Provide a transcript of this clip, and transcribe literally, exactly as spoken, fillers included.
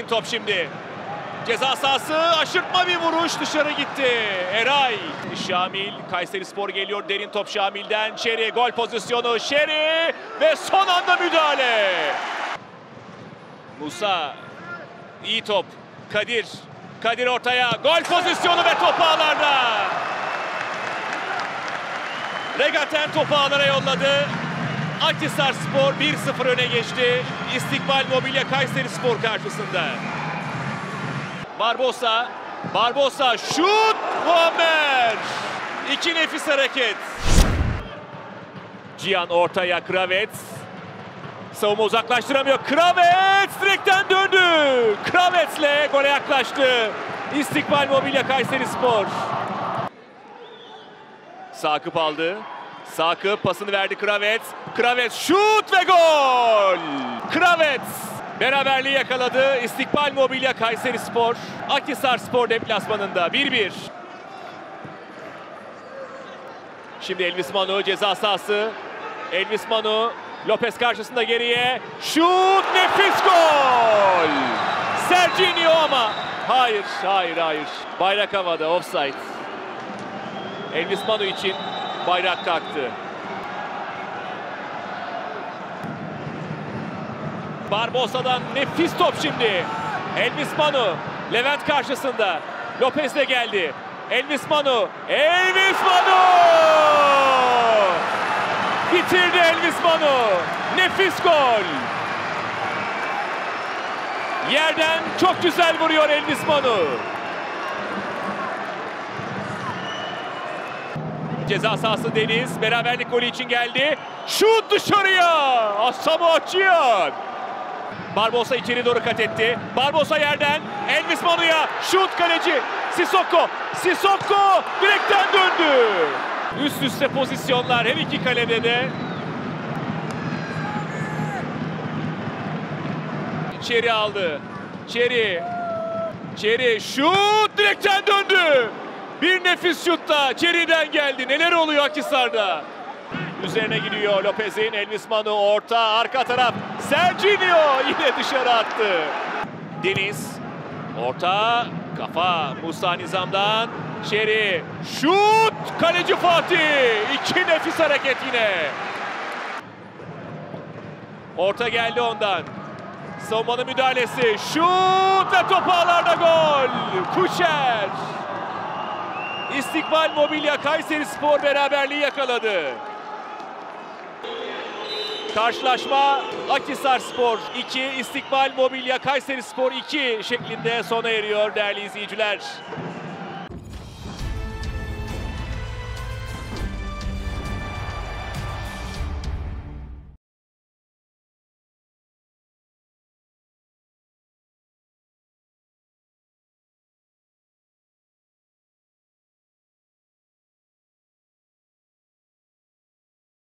Derin top şimdi. Ceza sahası, aşırtma bir vuruş, dışarı gitti. Eray. Şamil, Kayserispor geliyor. Derin top Şamil'den. Şeri, gol pozisyonu. Şeri ve son anda müdahale. Musa, iyi top. Kadir, Kadir ortaya. Gol pozisyonu ve top ağlarda. Regaten topu ağlara yolladı. Akhisarspor bir sıfır öne geçti. İstikbal Mobilya Kayserispor karşısında. Barbosa, Barbosa şut, Muammer. İki nefis hareket. Cihan ortaya, Kravets. Savunma uzaklaştıramıyor. Kravets direkten döndü. Kravets'le gole yaklaştı. İstikbal Mobilya Kayserispor. Sakıp aldı. Sakıp pasını verdi Kravets. Kravets şut ve gol. Kravets beraberliği yakaladı. İstikbal Mobilya Kayserispor. Akhisarspor deplasmanında bir bir. Şimdi Elvis Manu ceza sahası. Elvis Manu Lopez karşısında geriye. Şut, nefis gol. Serginho ama hayır, hayır, hayır. Bayrak havada, offside. Elvis Manu için bayrak kalktı. Barbosa'dan nefis top şimdi. Elvis Manu, Levent karşısında. Lopez de geldi. Elvis Manu, Elvis Manu! Bitirdi Elvis Manu. Nefis gol. Yerden çok güzel vuruyor Elvis Manu. Ceza sahası Deniz. Beraberlik golü için geldi. Şut dışarıya. Asamoah Gyan. Barbosa içeri doğru kat etti. Barbosa yerden. Elvis Manu'ya. Şut kaleci. Sissoko. Sissoko direkten döndü. Üst üste pozisyonlar her iki kalede de. Çeri aldı. Çeri. Çeri şut direkten döndü. Bir nefis şutta Çeri'den geldi. Neler oluyor Akhisar'da? Üzerine gidiyor Lopez'in. Elvis Manu orta, arka taraf. Serginho yine dışarı attı. Deniz. Orta, kafa Musa Nizam'dan. Çeri. Şut! Kaleci Fatih. İki nefis hareket yine. Orta geldi ondan. Savunmanın müdahalesi. Şut ve top ağlarda gol. Kuşer. İstikbal Mobilya Kayserispor beraberliği yakaladı. Karşılaşma Akhisarspor iki, İstikbal Mobilya Kayserispor iki şeklinde sona eriyor değerli izleyiciler.